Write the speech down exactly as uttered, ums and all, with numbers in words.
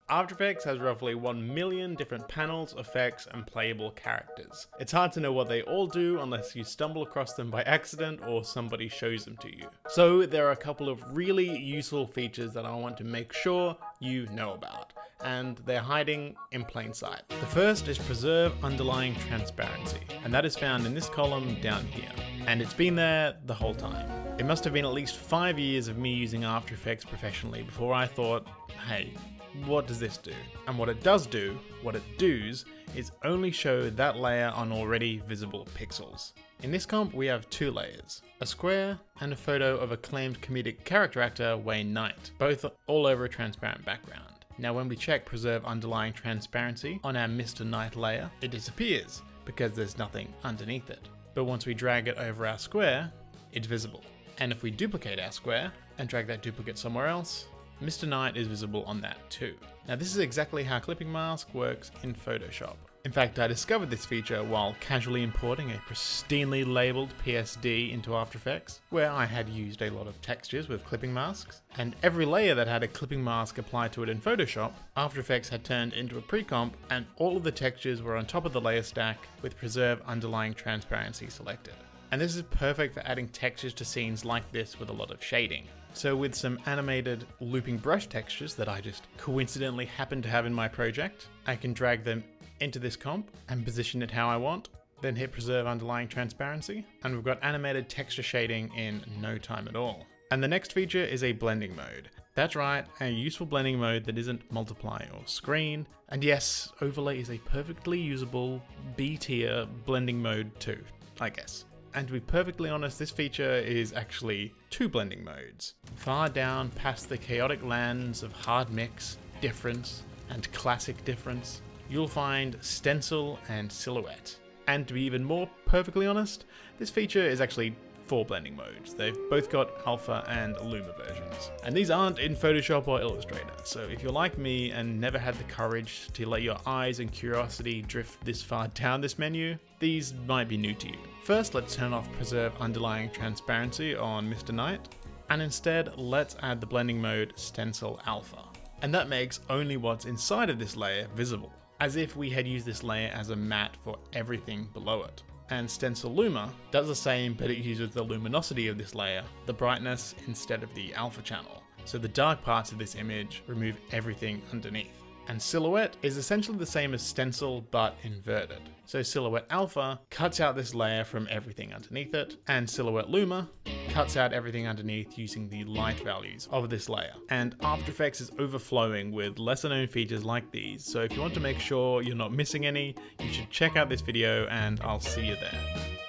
After Effects has roughly one million different panels, effects, and playable characters. It's hard to know what they all do unless you stumble across them by accident or somebody shows them to you. So there are a couple of really useful features that I want to make sure you know about, and they're hiding in plain sight. The first is preserve underlying transparency, and that is found in this column down here. And it's been there the whole time. It must have been at least five years of me using After Effects professionally before I thought, hey, what does this do? And what it does do, what it does, is only show that layer on already visible pixels. In this comp we have two layers, a square and a photo of acclaimed comedic character actor Wayne Knight, both all over a transparent background. Now when we check preserve underlying transparency on our Mister Knight layer, it disappears because there's nothing underneath it. But once we drag it over our square, it's visible. And if we duplicate our square and drag that duplicate somewhere else, Mister Knight is visible on that too. Now this is exactly how clipping mask works in Photoshop. In fact, I discovered this feature while casually importing a pristinely labeled P S D into After Effects, where I had used a lot of textures with clipping masks, and every layer that had a clipping mask applied to it in Photoshop, After Effects had turned into a pre-comp, and all of the textures were on top of the layer stack with preserve underlying transparency selected. And this is perfect for adding textures to scenes like this with a lot of shading. So with some animated looping brush textures that I just coincidentally happen to have in my project, I can drag them into this comp and position it how I want, then hit preserve underlying transparency, and we've got animated texture shading in no time at all. And the next feature is a blending mode. That's right, a useful blending mode that isn't multiply or screen. And yes, overlay is a perfectly usable B tier blending mode too, I guess. And to be perfectly honest, this feature is actually two blending modes. Far down past the chaotic lands of hard mix, difference, and classic difference, you'll find Stencil and Silhouette. And to be even more perfectly honest, this feature is actually four blending modes. They've both got alpha and luma versions. And these aren't in Photoshop or Illustrator, so if you're like me and never had the courage to let your eyes and curiosity drift this far down this menu, these might be new to you. First, let's turn off preserve underlying transparency on Mister Knight, and instead let's add the blending mode Stencil Alpha. And that makes only what's inside of this layer visible, as if we had used this layer as a matte for everything below it. And Stencil Luma does the same, but it uses the luminosity of this layer, the brightness instead of the alpha channel. So the dark parts of this image remove everything underneath. And Silhouette is essentially the same as Stencil, but inverted. So Silhouette Alpha cuts out this layer from everything underneath it, and Silhouette Luma cuts out everything underneath using the light values of this layer. And After Effects is overflowing with lesser known features like these, so if you want to make sure you're not missing any, you should check out this video and I'll see you there.